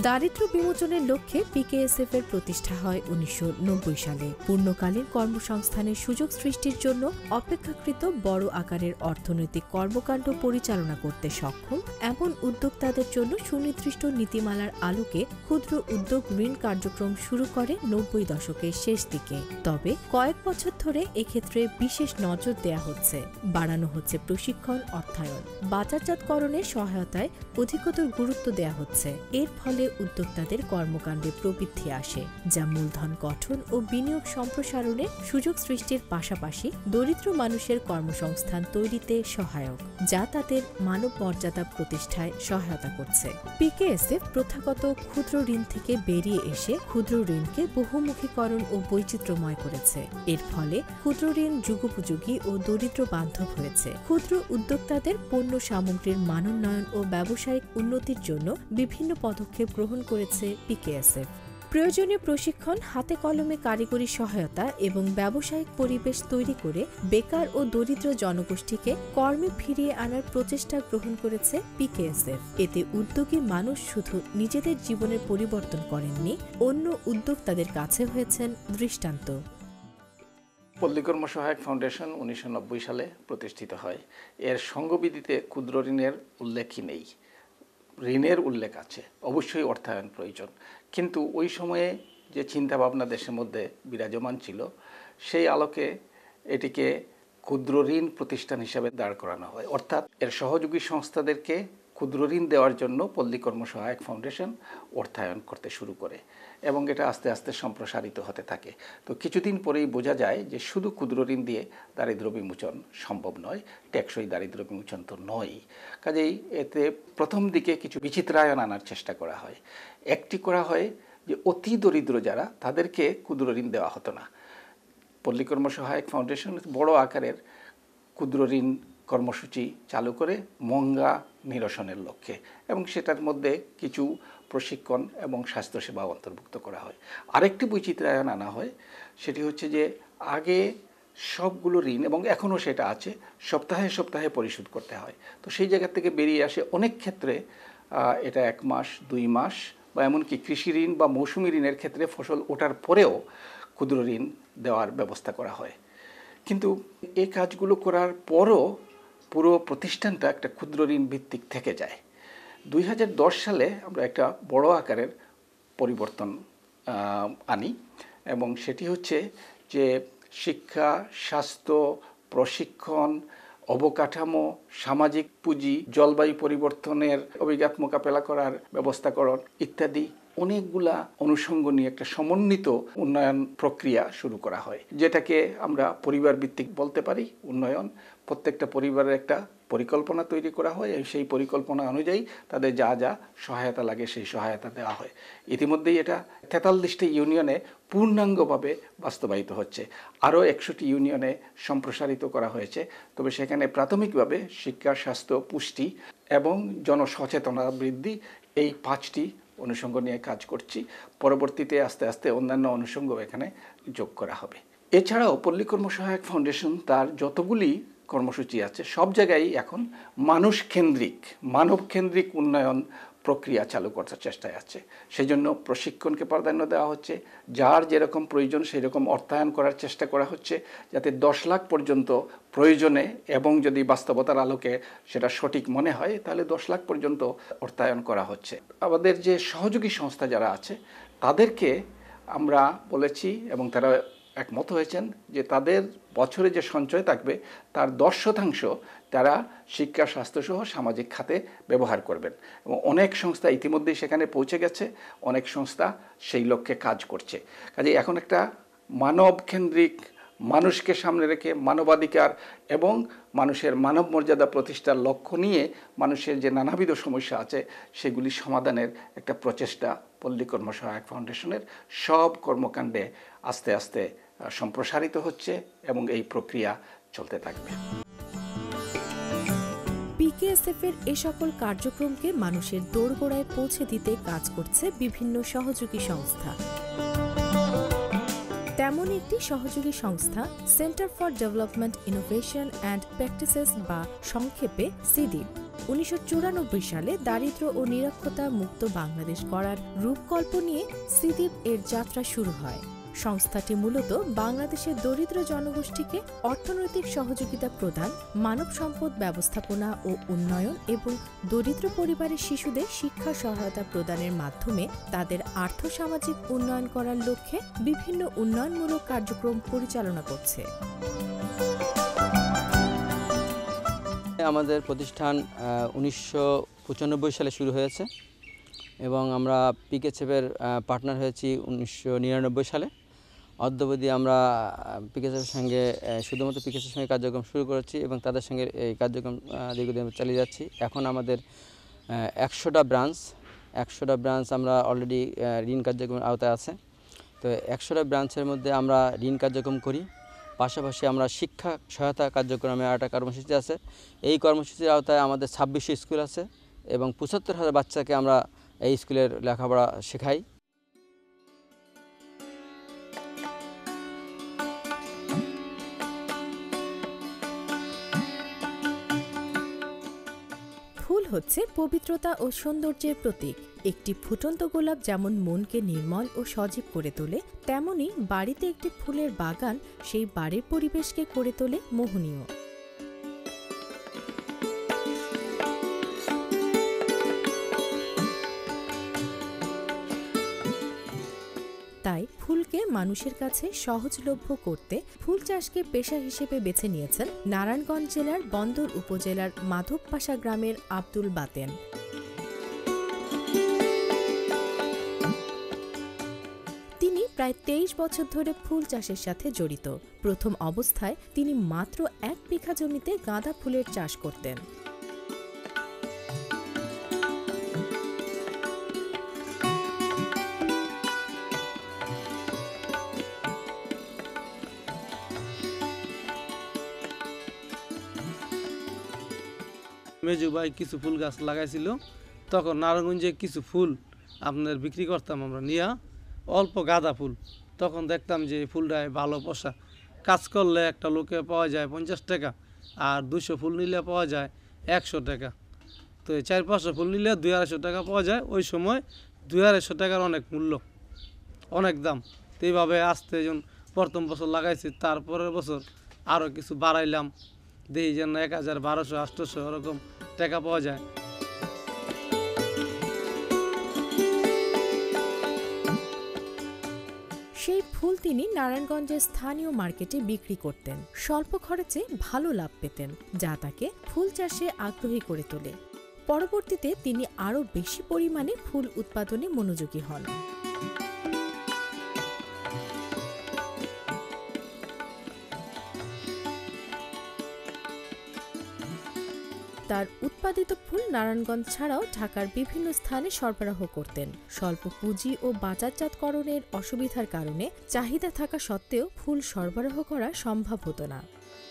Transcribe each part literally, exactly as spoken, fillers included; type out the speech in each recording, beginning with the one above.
দারিদ্র বিমোচনের লক্ষ্যে পিকেএসএফ এর প্রতিষ্ঠা হয় উনিশশো নব্বই সালে। পূর্ণকালীন কর্মসংস্থানের সুযোগ সৃষ্টির জন্য অপেক্ষাকৃত বড় আকারের অর্থনৈতিক কর্মকাণ্ড পরিচালনা করতে সক্ষম এমন উদ্যোক্তাদের জন্য সুনির্দিষ্ট নীতিমালার আলোকে ক্ষুদ্র উদ্যোগ ঋণ কার্যক্রম শুরু করে নব্বই দশকের শেষ দিকে। তবে কয়েক বছর ধরে এক্ষেত্রে বিশেষ নজর দেয়া হচ্ছে, বাড়ানো হচ্ছে প্রশিক্ষণ, অর্থায়ন, বাজারজাতকরণের সহায়তায় অধিকতর গুরুত্ব দেয়া হচ্ছে। এর ফলে উদ্যোক্তাদের কর্মকাণ্ডে প্রবৃদ্ধি আসে, যা মূলধন গঠন ও বিনিয়োগ সম্প্রসারণে সুযোগ সৃষ্টির পাশাপাশি দরিদ্র মানুষের কর্মসংস্থান তৈরিতে সহায়ক, যা তাদের মানব মর্যাদা প্রতিষ্ঠায় সহায়তা করছে। পিকেএসএফ প্রথাগত ক্ষুদ্র ঋণ থেকে বেরিয়ে এসে ক্ষুদ্র ঋণকে বহুমুখীকরণ ও বৈচিত্র্যময় করেছে। এর ফলে ক্ষুদ্র ঋণ যুগোপযোগী ও দরিদ্র বান্ধব হয়েছে। ক্ষুদ্র উদ্যোক্তাদের পণ্য সামগ্রীর মানোন্নয়ন ও ব্যবসায়িক উন্নতির জন্য বিভিন্ন পদক্ষেপ গ্রহণ করেছে পিকেএসএফ। প্রয়োজনীয় প্রশিক্ষণ, হাতে কলমে কারিগরি সহায়তা এবং ব্যবসায়িক পরিবেশ তৈরি করে বেকার ও দরিদ্র জনগোষ্ঠীকে কর্মে ফিরিয়ে আনার প্রচেষ্টা গ্রহণ করেছে পিকেএসএফ। এতে উদ্যোগী মানুষ শুধু নিজেদের জীবনের পরিবর্তন করেননি, অন্য উদ্যোক্তাদের কাছে হয়েছেন দৃষ্টান্ত। পল্লী কর্ম সহায়ক ফাউন্ডেশন উনিশশো নব্বই সালে প্রতিষ্ঠিত হয়। এর সঙ্গবিধিতে ক্ষুদ্র ঋণের উল্লেখই নেই। ঋণের উল্লেখ আছে, অবশ্যই অর্থায়ন প্রয়োজন, কিন্তু ওই সময়ে যে চিন্তাভাবনা দেশের মধ্যে বিরাজমান ছিল সেই আলোকে এটিকে ক্ষুদ্র ঋণ প্রতিষ্ঠান হিসাবে দাঁড় করানো হয়। অর্থাৎ এর সহযোগী সংস্থাদেরকে ক্ষুদ্র ঋণ দেওয়ার জন্য পল্লী কর্ম সহায়ক ফাউন্ডেশন অর্থায়ন করতে শুরু করে এবং এটা আস্তে আস্তে সম্প্রসারিত হতে থাকে। তো কিছুদিন পরেই বোঝা যায় যে শুধু ক্ষুদ্র ঋণ দিয়ে দারিদ্র্য বিমোচন সম্ভব নয়, টেকসই দারিদ্র্য বিমোচন তো নয়। কাজেই এতে প্রথম দিকে কিছু বিচিত্রায়ন আনার চেষ্টা করা হয়। একটি করা হয় যে অতি দরিদ্র যারা, তাদেরকে ক্ষুদ্র ঋণ দেওয়া হতো না। পল্লী কর্ম সহায়ক ফাউন্ডেশন বড় আকারের ক্ষুদ্র ঋণ কর্মসূচি চালু করে মঙ্গা নিরসনের লক্ষ্যে, এবং সেটার মধ্যে কিছু প্রশিক্ষণ এবং স্বাস্থ্যসেবা অন্তর্ভুক্ত করা হয়। আরেকটি বৈচিত্র্যায়ন আনা হয়, সেটি হচ্ছে যে আগে সবগুলো ঋণ, এবং এখনও সেটা আছে, সপ্তাহে সপ্তাহে পরিশোধ করতে হয়। তো সেই জায়গা থেকে বেরিয়ে আসে অনেক ক্ষেত্রে এটা এক মাস, দুই মাস বা এমনকি কৃষি ঋণ বা মৌসুমি ঋণের ক্ষেত্রে ফসল ওঠার পরেও ক্ষুদ্র ঋণ দেওয়ার ব্যবস্থা করা হয়। কিন্তু এই কাজগুলো করার পরও পুরো প্রতিষ্ঠানটা একটা ক্ষুদ্র ঋণ ভিত্তিক থেকে যায়। দুই হাজার দশ সালে আমরা একটা বড় আকারের পরিবর্তন আনি, এবং সেটি হচ্ছে যে শিক্ষা, স্বাস্থ্য, প্রশিক্ষণ, অবকাঠামো, সামাজিক পুঁজি, জলবায়ু পরিবর্তনের অভিঘাত মোকাবেলা করার ব্যবস্থাকরণ ইত্যাদি অনেকগুলা অনুষঙ্গ নিয়ে একটা সমন্বিত উন্নয়ন প্রক্রিয়া শুরু করা হয়, যেটাকে আমরা পরিবার ভিত্তিক বলতে পারি উন্নয়ন। প্রত্যেকটা পরিবারের একটা পরিকল্পনা তৈরি করা হয়, সেই পরিকল্পনা অনুযায়ী তাদের যা যা সহায়তা লাগে সেই সহায়তা দেওয়া হয়। ইতিমধ্যেই এটা তেতাল্লিশটি ইউনিয়নে পূর্ণাঙ্গভাবে বাস্তবায়িত হচ্ছে। আরও একশোটি ইউনিয়নে সম্প্রসারিত করা হয়েছে। তবে সেখানে প্রাথমিকভাবে শিক্ষা, স্বাস্থ্য, পুষ্টি এবং জনসচেতনতা বৃদ্ধি, এই পাঁচটি অনুষঙ্গ নিয়ে কাজ করছি। পরবর্তীতে আস্তে আস্তে অন্যান্য অনুষঙ্গ এখানে যোগ করা হবে। এছাড়াও পল্লী কর্ম সহায়ক ফাউন্ডেশন তার যতগুলি কর্মসূচি আছে সব জায়গায় এখন মানুষ কেন্দ্রিক, মানব কেন্দ্রিক উন্নয়ন প্রক্রিয়া চালু করার চেষ্টায় আছে। সেই জন্য প্রশিক্ষণকে প্রাধান্য দেওয়া হচ্ছে, যার যেরকম প্রয়োজন সেই রকম অর্থায়ন করার চেষ্টা করা হচ্ছে, যাতে দশ লাখ পর্যন্ত প্রয়োজনে, এবং যদি বাস্তবতার আলোকে সেটা সঠিক মনে হয় তাহলে দশ লাখ পর্যন্ত অর্থায়ন করা হচ্ছে। আমাদের যে সহযোগী সংস্থা যারা আছে তাদেরকে আমরা বলেছি, এবং তারা একমত হয়েছেন যে তাদের বছরে যে সঞ্চয় থাকবে তার দশ শতাংশ তারা শিক্ষা, স্বাস্থ্যসহ সামাজিক খাতে ব্যবহার করবেন। এবং অনেক সংস্থা ইতিমধ্যেই সেখানে পৌঁছে গেছে, অনেক সংস্থা সেই লক্ষ্যে কাজ করছে। কাজে এখন একটা মানব কেন্দ্রিক, মানুষকে সামনে রেখে মানবাধিকার এবং মানুষের মানব মর্যাদা প্রতিষ্ঠার লক্ষ্য নিয়ে মানুষের যে নানাবিধ সমস্যা আছে সেগুলি সমাধানের একটা প্রচেষ্টা পল্লী কর্ম সহায়ক ফাউন্ডেশনের সব কর্মকাণ্ডে আস্তে আস্তে সম্প্রসারিত হচ্ছে, এবং এই প্রক্রিয়া চলতে থাকবে। পিকেএসএফ এর এ সকল কার্যক্রমকে মানুষের দোরগোড়ায় পৌঁছে দিতে কাজ করছে বিভিন্ন সহযোগী সংস্থা। তেমন একটি সহযোগী সংস্থা centre for development innovation and practices বা সংক্ষেপে সিডিপ। উনিশশো চুরানব্বই সালে দারিদ্র ও নিরক্ষরতা মুক্ত বাংলাদেশ গড়ার রূপকল্প নিয়ে সিদ্বীপ এর যাত্রা শুরু হয়। সংস্থাটি মূলত বাংলাদেশের দরিদ্র জনগোষ্ঠীকে অর্থনৈতিক সহযোগিতা প্রদান, মানব সম্পদ ব্যবস্থাপনা ও উন্নয়ন এবং দরিদ্র পরিবারের শিশুদের শিক্ষা সহায়তা প্রদানের মাধ্যমে তাদের আর্থসামাজিক উন্নয়ন করার লক্ষ্যে বিভিন্ন উন্নয়নমূলক কার্যক্রম পরিচালনা করছে। আমাদের প্রতিষ্ঠান উনিশশো পঁচানব্বই সালে শুরু হয়েছে এবং আমরা পিকেসেফের পার্টনার হয়েছি উনিশশো নিরানব্বই সালে। অদ্যাবধি আমরা পিকেসেফের সঙ্গে শুধুমাত্র পিকেসেফের সঙ্গে কার্যক্রম শুরু করেছি এবং তাদের সঙ্গে এই কার্যক্রম দীর্ঘদিন চালিয়ে যাচ্ছি। এখন আমাদের একশোটা ব্রাঞ্চ একশোটা ব্রাঞ্চ আমরা অলরেডি ঋণ কার্যক্রমের আওতায় আছে। তো একশোটা ব্রাঞ্চের মধ্যে আমরা ঋণ কার্যক্রম করি, পাশাপাশি আমরা শিক্ষা সহায়তা কার্যক্রমে একটা কর্মসূচি আছে। এই কর্মসূচির আওতায় আমাদের ছাব্বিশশো স্কুল আছে এবং পঁচাত্তর হাজার বাচ্চাকে আমরা এই স্কুলের লেখাপড়া শেখাই। ফুল হচ্ছে পবিত্রতা ও সৌন্দর্যের প্রতীক। একটি ফুটন্ত গোলাপ যেমন মনকে নির্মল ও সজীব করে তোলে, তেমনি বাড়িতে একটি ফুলের বাগান সেই বাড়ির পরিবেশকে করে তোলে মোহনীয়। তাই ফুলকে মানুষের কাছে সহজলভ্য করতে ফুল চাষকে পেশা হিসেবে বেছে নিয়েছেন নারায়ণগঞ্জ জেলার বন্দর উপজেলার মাধবপাশা গ্রামের আব্দুল বাতেন। তিনি প্রায় তেইশ বছর ধরে ফুল চাষের সাথে জড়িত। প্রথম অবস্থায় তিনি মাত্র এক বিঘা জমিতে গাঁদা ফুলের চাষ করতেন। মেজু ভাই কিছু ফুল গাছ লাগাইছিল, তখন নারায়ণগঞ্জে কিছু ফুল আপনার বিক্রি করতাম আমরা নিয়ে, অল্প গাঁদা ফুল। তখন দেখতাম যে ফুলটায় ভালো পয়সা, কাজ করলে একটা লোকে পাওয়া যায় পঞ্চাশ টাকা, আর দুশো ফুল নিলে পাওয়া যায় একশো টাকা। তো এই চার পাঁচশো ফুল নিলে দুই আড়াইশো টাকা পাওয়া যায়। ওই সময় দুই আড়াইশো টাকার অনেক মূল্য, অনেক দাম। তো এইভাবে আসতে যখন প্রথম বছর লাগাইছি, তারপরের বছর আরও কিছু বাড়াইলাম, দেখি যেন এক হাজার বারোশো আটশোশো ওরকম টাকা পাওয়া যায়। সেই ফুল তিনি নারায়ণগঞ্জের স্থানীয় মার্কেটে বিক্রি করতেন। স্বল্প খরচে ভালো লাভ পেতেন, যা তাকে ফুল চাষে আগ্রহী করে তোলে। পরবর্তীতে তিনি আরও বেশি পরিমাণে ফুল উৎপাদনে মনোযোগী হন। তার উৎপাদিত ফুল নারায়ণগঞ্জ ছাড়াও ঢাকার বিভিন্ন স্থানে সরবরাহ করতেন। স্বল্প পুঁজি ও বাজারজাতকরণের অসুবিধার কারণে চাহিদা থাকা সত্ত্বেও ফুল সরবরাহ করা সম্ভব হতো না।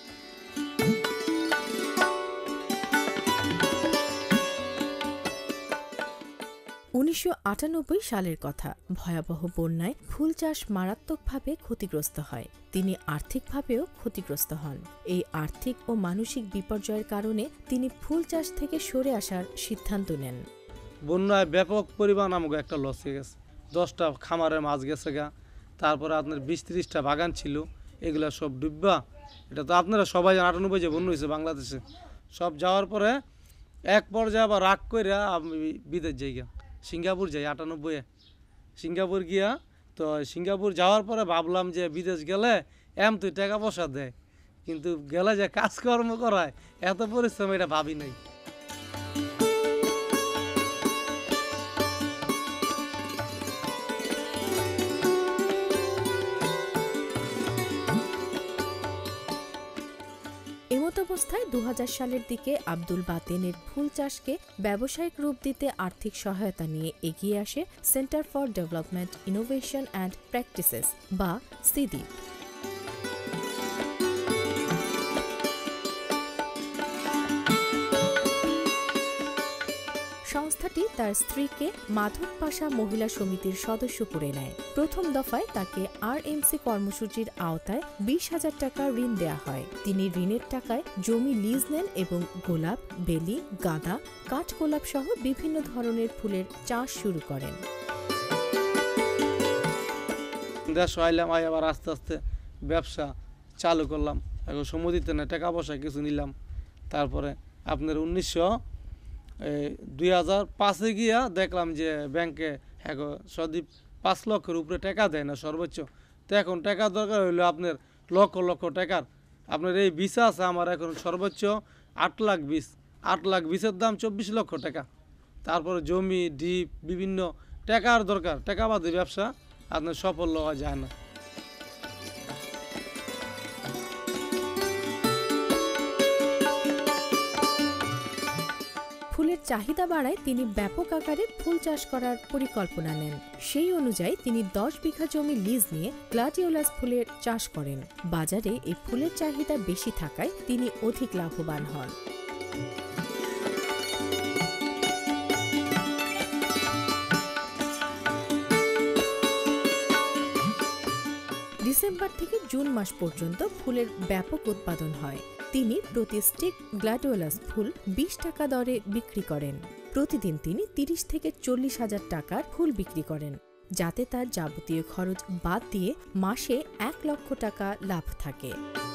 উনিশশো আটানব্বই সালের কথা। ভয়াবহ বন্যায় ফুল চাষ মারাত্মকভাবে ক্ষতিগ্রস্ত হয়। তিনি আর্থিকভাবেও ক্ষতিগ্রস্ত হন। এই আর্থিক ও মানসিক বিপর্যয়ের কারণে তিনি ফুল চাষ থেকে সরে আসার সিদ্ধান্ত নেন। বন্যায় ব্যাপক পরিমাণ আমাকে একটা লস হয়ে গেছে। দশটা খামারের মাছ গেছে গা, তারপরে আপনার বিশ ত্রিশটা বাগান ছিল, এগুলো সব ডুববা। এটা তো আপনারা সবাই জানেন, আটানব্বই যে বন্যা হয়েছে বাংলাদেশে, সব যাওয়ার পরে এক পর্যায়ে আবার রাগ করে আমি বিদেশ যাই গা, সিঙ্গাপুর যাই আটানব্বই সিঙ্গাপুর গিয়া। তো সিঙ্গাপুর যাওয়ার পরে ভাবলাম যে বিদেশ গেলে এম তুই টাকা পয়সা দেয়, কিন্তু গেলে যে কাজকর্ম করায় এত পরিশ্রম এটা ভাবি নাই। এমতাবস্থায় দু হাজার সালের দিকে আব্দুল বাতেনের ফুল চাষকে ব্যবসায়িক রূপ দিতে আর্থিক সহায়তা নিয়ে এগিয়ে আসে centre for development innovation and practices বা সিদ্বীপ। সংস্থাটি পার্টি তার স্ত্রীকে মাধব পাশা মহিলা সমিতির সদস্য করে নেয়। প্রথম দফায় তাকে আরএমসি কর্মসূচির আওতায় বিশ হাজার টাকা ঋণ দেয়া হয়। তিনি ঋণের টাকায় জমি লিজ নেন এবং গোলাপ, বেলি, গাঁদা, কাঠগোলাপ সহ বিভিন্ন ধরনের ফুলের চাষ শুরু করেন। দেশ আইলাম, আই আবার আস্তে আস্তে ব্যবসা চালু করলাম। এখন সমুদিতে না টাকা পয়সা কিছু নিলাম। তারপরে আপনার উনিশশো দুই হাজার পাঁচে গিয়া দেখলাম যে ব্যাংকে এখন সদীপ পাঁচ লক্ষের উপরে টাকা দেয় না সর্বোচ্চ। তো এখন টাকা দরকার হইলো আপনার লক্ষ লক্ষ টাকার। আপনার এই ভিসা আছে আমার এখন সর্বোচ্চ আট লাখ বিশ আট লাখ বিশের দাম চব্বিশ লক্ষ টাকা। তারপরে জমি ডিপ বিভিন্ন টাকার দরকার, টাকা বাদে ব্যবসা আপনার সফল হওয়া যায় না। ফুলের চাহিদা বাড়ায় তিনি ব্যাপক আকারে ফুল চাষ করার পরিকল্পনা নেন। সেই অনুযায়ী তিনি দশ বিঘা জমি লিজ নিয়ে গ্লাডিওলাস ফুলের চাষ করেন। বাজারে এই ফুলের চাহিদা বেশি থাকায় তিনি অধিক লাভবান হন। ডিসেম্বর থেকে জুন মাস পর্যন্ত ফুলের ব্যাপক উৎপাদন হয়। তিনি প্রতি স্টিক গ্লাডিওলাস ফুল বিশ টাকা দরে বিক্রি করেন। প্রতিদিন তিনি তিরিশ থেকে চল্লিশ হাজার টাকার ফুল বিক্রি করেন, যাতে তার যাবতীয় খরচ বাদ দিয়ে মাসে এক লক্ষ টাকা লাভ থাকে।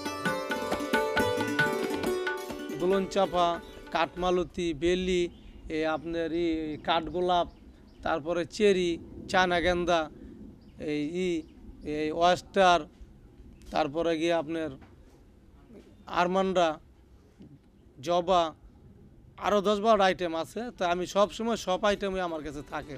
দোলন চাপা, কাঠমালতি, বেলি, আপনার ই কাঠগোলাপ, তারপরে চেরি, চায়না গেন্দা, এই ই এই ওয়েস্টার, তারপরে গিয়ে আপনার আরমান্ডা, জবা, আরও দশ বারোটা আইটেম আছে। তো আমি সব সময় সব আইটেমই আমার কাছে থাকে।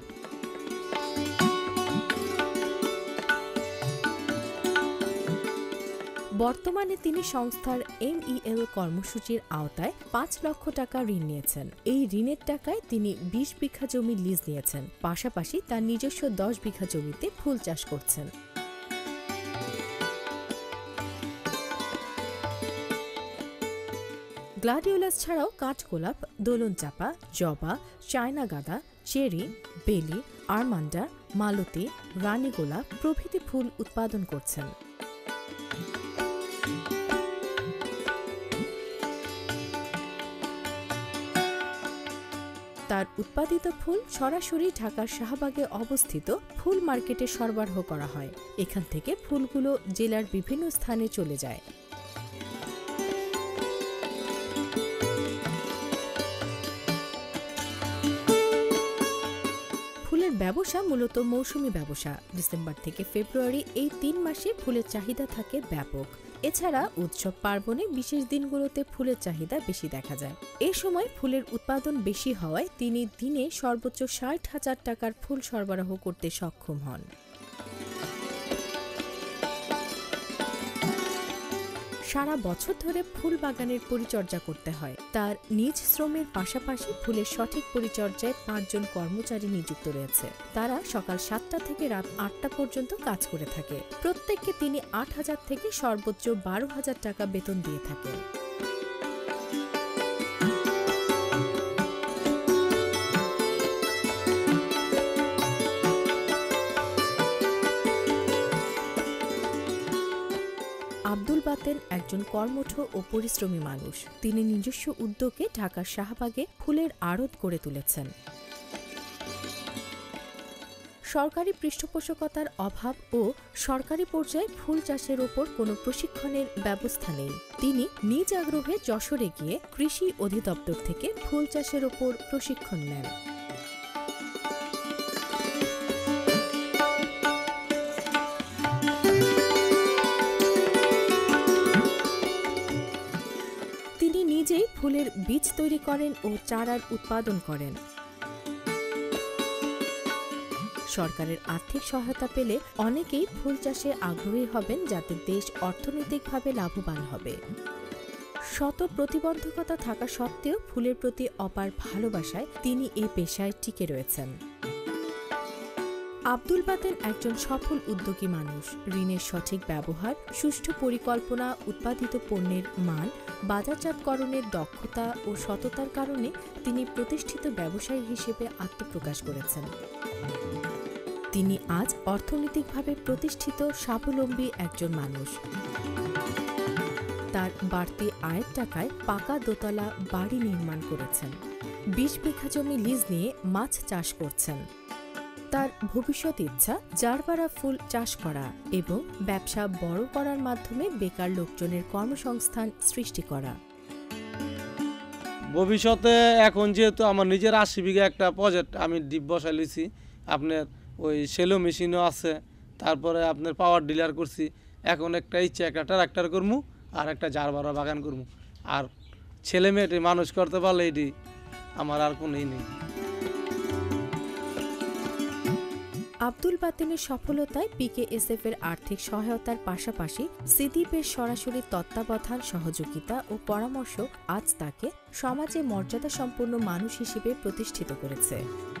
বর্তমানে তিনি সংস্থার এমইএল কর্মসূচির আওতায় পাঁচ লক্ষ টাকা ঋণ নিয়েছেন। এই ঋণের টাকায় তিনি বিশ বিঘা জমি লিজ নিয়েছেন। পাশাপাশি তার নিজস্ব দশ বিঘা জমিতে ফুল চাষ করছেন। গ্লাডিওলাস ছাড়াও কাঠগোলাপ, দোলন চাপা, জবা, চায়না গাঁদা, চেরি, বেলি, আরমান্ডা, মালতী, রানী গোলাপ প্রভৃতি ফুল উৎপাদন করছেন। তার উৎপাদিত ফুল সরাসরি ঢাকার শাহবাগে অবস্থিত ফুল মার্কেটে সরবরাহ করা হয়। এখান থেকে ফুলগুলো জেলার বিভিন্ন স্থানে চলে যায়। ফুলের ব্যবসা মূলত মৌসুমি ব্যবসা। ডিসেম্বর থেকে ফেব্রুয়ারি এই তিন মাসে ফুলের চাহিদা থাকে ব্যাপক। এছাড়া উৎসব পার্বণে বিশেষ দিনগুলোতে ফুলের চাহিদা বেশি দেখা যায়। এ সময় ফুলের উৎপাদন বেশি হওয়ায় তিনি দিনে সর্বোচ্চ ষাট হাজার টাকার ফুল সরবরাহ করতে সক্ষম হন। সারা বছর ধরে ফুল বাগানের পরিচর্যা করতে হয়। তার নিজ শ্রমের পাশাপাশি ফুলের সঠিক পরিচর্যায় পাঁচজন কর্মচারী নিযুক্ত রয়েছে। তারা সকাল সাতটা থেকে রাত আটটা পর্যন্ত কাজ করে থাকে। প্রত্যেককে তিনি আট হাজার থেকে সর্বোচ্চ বারো হাজার টাকা বেতন দিয়ে থাকেন। আব্দুল বাতেন একজন কর্মঠ ও পরিশ্রমী মানুষ। তিনি নিজস্ব উদ্যোগে ঢাকার শাহবাগে ফুলের আড়ত গড়ে তুলেছেন। সরকারি পৃষ্ঠপোষকতার অভাব ও সরকারি পর্যায়ে ফুল চাষের ওপর কোনো প্রশিক্ষণের ব্যবস্থা নেই। তিনি নিজ আগ্রহে যশোরে গিয়ে কৃষি অধিদপ্তর থেকে ফুল চাষের ওপর প্রশিক্ষণ নেন। তিনি নিজেই ফুলের বীজ তৈরি করেন ও চারার উৎপাদন করেন। সরকারের আর্থিক সহায়তা পেলে অনেকেই ফুল চাষে আগ্রহী হবেন, যাতে দেশ অর্থনৈতিকভাবে লাভবান হবে। শত প্রতিবন্ধকতা থাকা সত্ত্বেও ফুলের প্রতি অপার ভালোবাসায় তিনি এই পেশায় টিকে রয়েছেন। আব্দুল বাতেন একজন সফল উদ্যোগী মানুষ। ঋণের সঠিক ব্যবহার, সুষ্ঠু পরিকল্পনা, উৎপাদিত পণ্যের মান, বাজারজাতকরণের দক্ষতা ও সততার কারণে তিনি প্রতিষ্ঠিত ব্যবসায়ী হিসেবে আত্মপ্রকাশ করেছেন। তিনি আজ অর্থনৈতিকভাবে প্রতিষ্ঠিত স্বাবলম্বী একজন মানুষ। তার বাড়তি আয়ের টাকায় পাকা দোতলা বাড়ি নির্মাণ করেছেন। বিশ বিঘা জমি লিজ নিয়ে মাছ চাষ করছেন। তার ভবিষ্যৎ ইচ্ছা জারবারা ফুল চাষ করা এবং ব্যবসা বড় করার মাধ্যমে বেকার লোকজনের কর্মসংস্থান সৃষ্টি করা। ভবিষ্যতে এখন যেহেতু আমার নিজের আশি বিঘা একটা প্রজেক্ট আমি ডিপ বসাই লিছি, আপনার ওই সেলো মেশিনও আছে, তারপরে আপনার পাওয়ার ডিলার করছি। এখন একটা ইচ্ছা একটা ট্রাক্টর করবো আর একটা জারবারা বাগান করবো। আর ছেলে মেয়েটি মানুষ করতে পারলে এটি আমার আর কোনোই নেই। আব্দুল বাতেনের সফলতায় পিকেএসএফ এর আর্থিক সহায়তার পাশাপাশি সিদ্বীপের সরাসরি তত্ত্বাবধান, সহযোগিতা ও পরামর্শ আজ তাকে সমাজে মর্যাদা সম্পন্ন মানুষ হিসেবে প্রতিষ্ঠিত করেছে।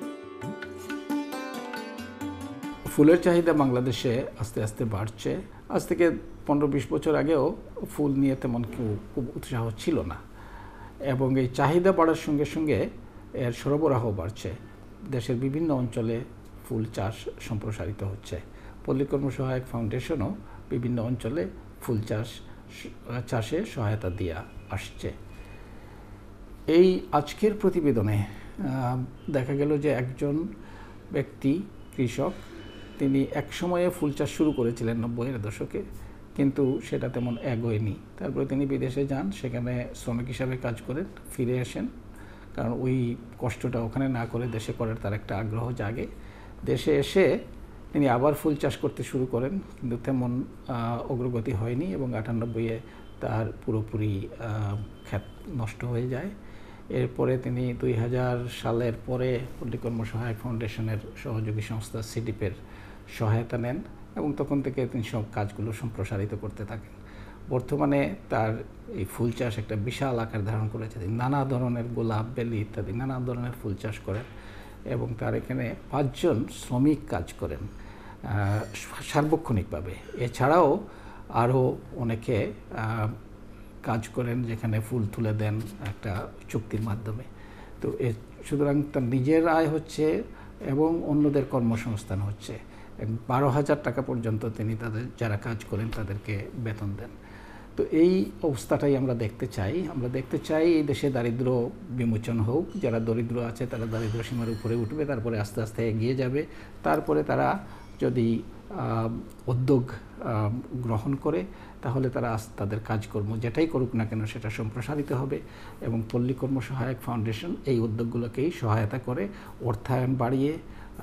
ফুলের চাহিদা বাংলাদেশে আস্তে আস্তে বাড়ছে। আজ থেকে পনেরো বিশ বছর আগেও ফুল নিয়ে তেমন কেউ খুব উৎসাহ ছিল না, এবং এই চাহিদা বাড়ার সঙ্গে সঙ্গে এর সরবরাহ বাড়ছে। দেশের বিভিন্ন অঞ্চলে ফুল চাষ সম্প্রসারিত হচ্ছে। পল্লী কর্মসহায়ক ফাউন্ডেশনও বিভিন্ন অঞ্চলে ফুল চাষ চাষে সহায়তা দিয়ে আসছে। এই আজকের প্রতিবেদনে দেখা গেল যে একজন ব্যক্তি, কৃষক, তিনি এক সময়ে ফুল চাষ শুরু করেছিলেন নব্বইয়ের দশকে, কিন্তু সেটা তেমন এগোয়নি। তারপরে তিনি বিদেশে যান, সেখানে শ্রমিক হিসাবে কাজ করেন, ফিরে আসেন, কারণ ওই কষ্টটা ওখানে না করে দেশে করার তার একটা আগ্রহ জাগে। দেশে এসে তিনি আবার ফুল চাষ করতে শুরু করেন, কিন্তু তেমন অগ্রগতি হয়নি এবং আটানব্বইয়ে তার পুরোপুরি খ্যাত নষ্ট হয়ে যায়। এরপরে তিনি দুই হাজার সালের পরে পল্লী কর্মসহায়ক ফাউন্ডেশনের সহযোগী সংস্থা সিডিপের সহায়তা নেন এবং তখন থেকে তিনি সব কাজগুলো সম্প্রসারিত করতে থাকেন। বর্তমানে তার এই ফুল চাষ একটা বিশাল আকার ধারণ করেছে। তিনি নানা ধরনের গোলাপ, বেলি ইত্যাদি নানা ধরনের ফুল চাষ করেন এবং তার এখানে পাঁচজন শ্রমিক কাজ করেন সার্বক্ষণিকভাবে। এছাড়াও আরও অনেকে কাজ করেন যেখানে ফুল তুলে দেন একটা চুক্তির মাধ্যমে। তো এ সুতরাং তার নিজের আয় হচ্ছে এবং অন্যদের কর্মসংস্থান হচ্ছে। বারো হাজার টাকা পর্যন্ত তিনি তাদের যারা কাজ করেন তাদেরকে বেতন দেন। তো এই অবস্থাটাই আমরা দেখতে চাই। আমরা দেখতে চাই এই দেশে দারিদ্র বিমোচন হোক। যারা দরিদ্র আছে তারা দারিদ্র সীমার উপরে উঠবে, তারপরে আস্তে আস্তে এগিয়ে যাবে। তারপরে তারা যদি উদ্যোগ গ্রহণ করে তাহলে তারা তাদের কাজকর্ম যেটাই করুক না কেন সেটা সম্প্রসারিত হবে এবং পল্লী কর্মসহায়ক ফাউন্ডেশন এই উদ্যোগগুলোকেই সহায়তা করে, অর্থায়ন বাড়িয়ে,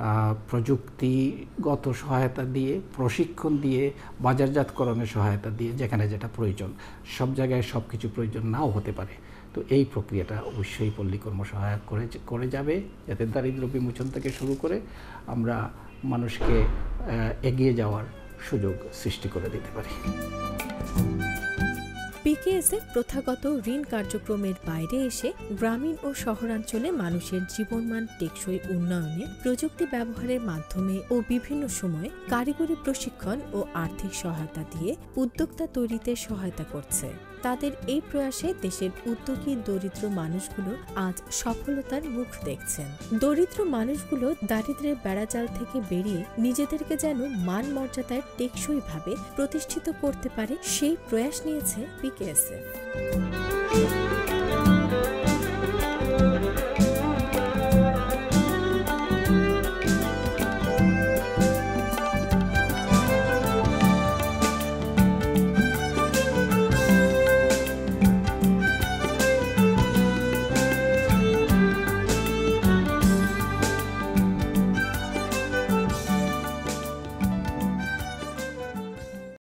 প্রযুক্তিগত সহায়তা দিয়ে, প্রশিক্ষণ দিয়ে, বাজারজাতকরণের সহায়তা দিয়ে, যেখানে যেটা প্রয়োজন। সব জায়গায় সব কিছু প্রয়োজন নাও হতে পারে। তো এই প্রক্রিয়াটা অবশ্যই পল্লী কর্মসহায়ক করে করে যাবে, যাতে দারিদ্র্য বিমোচন থেকে শুরু করে আমরা মানুষকে এগিয়ে যাওয়ার সুযোগ সৃষ্টি করে দিতে পারি। পিকেএসএফ প্রথাগত ঋণ কার্যক্রমের বাইরে এসে গ্রামীণ ও শহরাঞ্চলে মানুষের জীবনমান টেকসই উন্নয়নে প্রযুক্তি ব্যবহারের মাধ্যমে ও বিভিন্ন সময় কারিগরি প্রশিক্ষণ ও আর্থিক সহায়তা দিয়ে উদ্যোক্তা তৈরিতে সহায়তা করছে। তাদের এই প্রয়াসে দেশের উদ্যোগী দরিদ্র মানুষগুলো আজ সফলতার মুখ দেখছেন। দরিদ্র মানুষগুলো দারিদ্র্যের বেড়াজাল থেকে বেরিয়ে নিজেদেরকে যেন মান মর্যাদায় টেকসইভাবে প্রতিষ্ঠিত করতে পারে সেই প্রয়াস নিয়েছে পিকেএসএফ।